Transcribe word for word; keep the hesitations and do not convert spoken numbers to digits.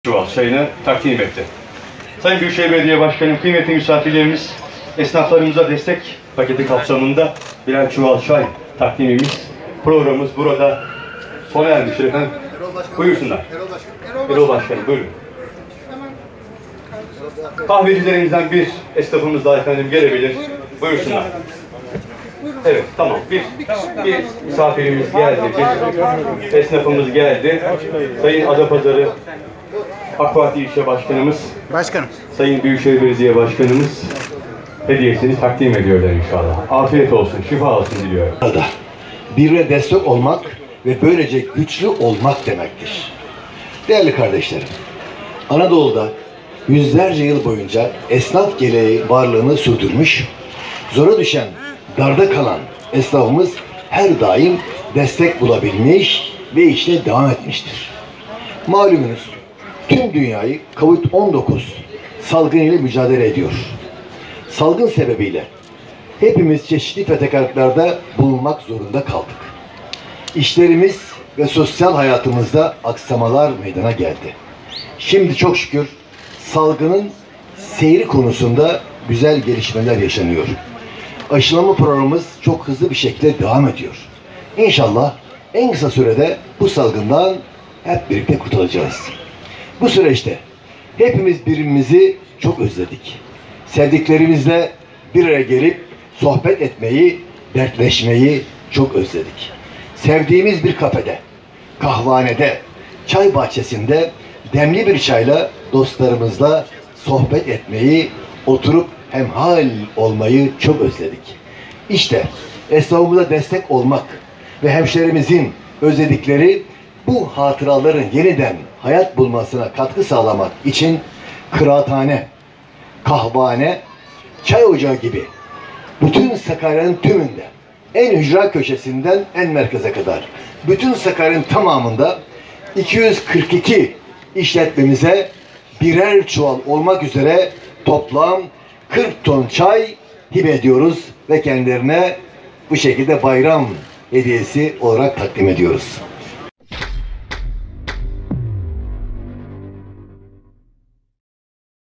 çuval çayını takdim etti. Sayın Büyükşehir Belediye Başkanım, kıymetli misafirlerimiz, esnaflarımıza destek paketi kapsamında birer çuval çay takdimimiz, programımız burada sona ermiştir efendim. Buyursunlar. Erol Başkanım, buyurun. Kahvecilerimizden bir esnafımız daha efendim gelebilir. Buyursunlar. Evet, tamam. Bir, bir misafirimiz geldi, bir esnafımız geldi. Sayın Adapazarı AK Parti İlçe Başkanımız, Başkanım, Sayın Büyükşehir Belediye Başkanımız hediyesini takdim ediyorlar inşallah. Afiyet olsun, şifa olsun diliyorum. Birbirine destek olmak ve böylece güçlü olmak demektir. Değerli kardeşlerim, Anadolu'da yüzlerce yıl boyunca esnaf geleneği varlığını sürdürmüş, zora düşen, darda kalan esnafımız her daim destek bulabilmiş ve işte devam etmiştir. Malumunuz, tüm dünyayı Covid on dokuz salgını ile mücadele ediyor. Salgın sebebiyle hepimiz çeşitli fedakarlıklarda bulunmak zorunda kaldık. İşlerimiz ve sosyal hayatımızda aksamalar meydana geldi. Şimdi çok şükür salgının seyri konusunda güzel gelişmeler yaşanıyor. Aşılama programımız çok hızlı bir şekilde devam ediyor. İnşallah en kısa sürede bu salgından hep birlikte kurtulacağız. Bu süreçte hepimiz birbirimizi çok özledik. Sevdiklerimizle bir araya gelip sohbet etmeyi, dertleşmeyi çok özledik. Sevdiğimiz bir kafede, kahvanede, çay bahçesinde demli bir çayla dostlarımızla sohbet etmeyi, oturup hemhal olmayı çok özledik. İşte esnafımıza destek olmak ve hemşehrimizin özledikleri bu hatıraların yeniden hayat bulmasına katkı sağlamak için kıraathane, kahvehane, çay ocağı gibi bütün Sakarya'nın tümünde, en ücra köşesinden en merkeze kadar, bütün Sakarya'nın tamamında iki yüz kırk iki işletmemize birer çuval olmak üzere toplam kırk ton çay hibe ediyoruz ve kendilerine bu şekilde bayram hediyesi olarak takdim ediyoruz.